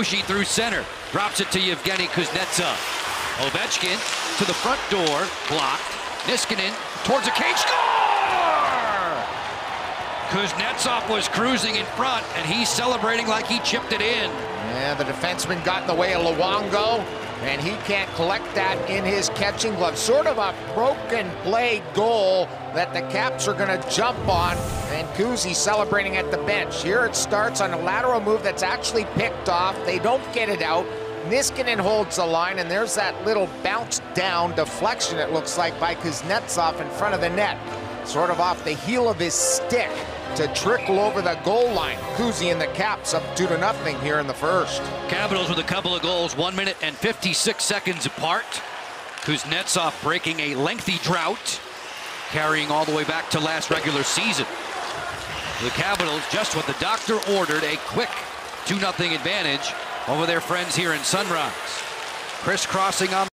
Oshie through center. Drops it to Yevgeny Kuznetsov. Ovechkin to the front door. Blocked. Niskanen towards the cage. Score! Kuznetsov was cruising in front, and he's celebrating like he chipped it in. Yeah, the defenseman got in the way of Luongo, and he can't collect that in his catching glove. Sort of a broken play goal that the Caps are going to jump on, and Kuzi celebrating at the bench. Here it starts on a lateral move that's actually picked off. They don't get it out. Niskanen holds the line, and there's that little bounce down deflection, it looks like, by Kuznetsov in front of the net. Sort of off the heel of his stick to trickle over the goal line. Kuzi and the Caps up 2-0 here in the first. Capitals with a couple of goals, 1 minute and 56 seconds apart. Kuznetsov breaking a lengthy drought, carrying all the way back to last regular season. The Capitals, just what the doctor ordered, a quick 2-0 advantage over their friends here in Sunrise. Crisscrossing on